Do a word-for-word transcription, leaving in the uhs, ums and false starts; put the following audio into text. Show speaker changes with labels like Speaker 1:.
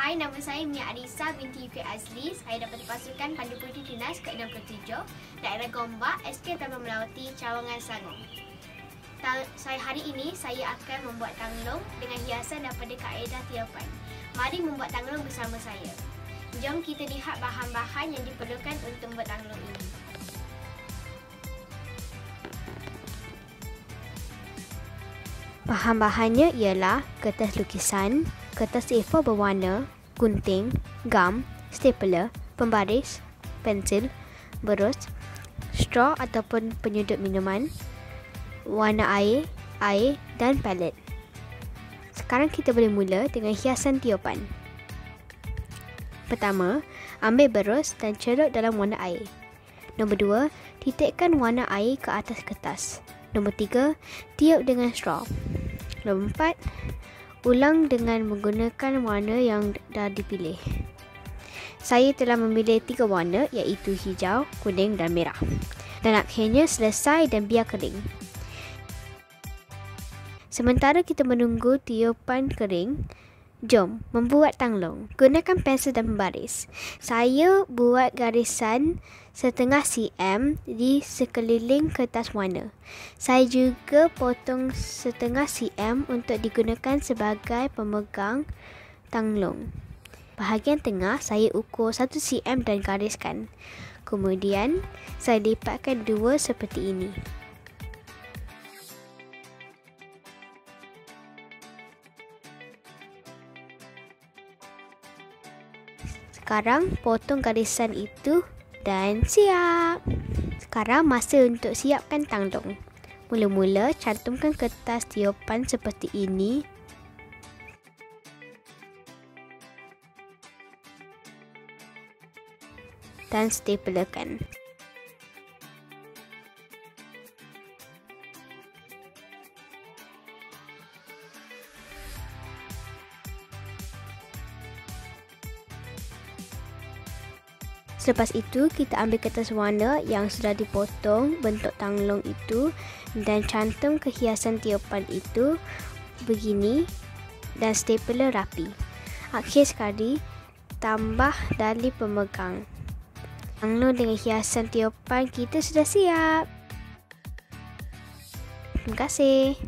Speaker 1: Hai, nama saya Mia Arisa binti Yufi Azli. Saya dapat pasukan Pandu Putih Dinas ke enam puluh tujuh, daerah Gombak, S K Taman Melawati, Cawangan, Selangor. Saya hari ini saya akan membuat tanglong dengan hiasan daripada kaedah tiupan. Mari membuat tanglong bersama saya. Jom kita lihat bahan-bahan yang diperlukan untuk membuat tanglong ini.
Speaker 2: Bahan-bahannya ialah kertas lukisan, kertas A four berwarna, gunting, gam, stapler, pembaris, pensil, berus, straw ataupun penyudut minuman, warna air, air dan palet. Sekarang kita boleh mula dengan hiasan tiupan. Pertama, ambil berus dan celup dalam warna air. Nombor dua, titikkan warna air ke atas kertas. Nombor tiga, tiup dengan straw. Nombor empat, ulang dengan menggunakan warna yang dah dipilih. Saya telah memilih tiga warna iaitu hijau, kuning dan merah. Dan akhirnya selesai dan biar kering. Sementara kita menunggu tiupan kering, jom membuat tanglong. Gunakan pensel dan pembaris. Saya buat garisan setengah cm di sekeliling kertas warna. Saya juga potong setengah cm untuk digunakan sebagai pemegang tanglong. Bahagian tengah saya ukur satu cm dan gariskan. Kemudian saya lipatkan dua seperti ini. Sekarang potong garisan itu dan siap. Sekarang masa untuk siapkan tanglong. Mula-mula cantumkan kertas tiupan seperti ini. Dan staplerkan. Selepas itu, kita ambil kertas warna yang sudah dipotong bentuk tanglong itu dan cantum ke hiasan tiupan itu begini dan stapler rapi. Akhir sekali, tambah tali pemegang. Tanglong dengan hiasan tiupan kita sudah siap. Terima kasih.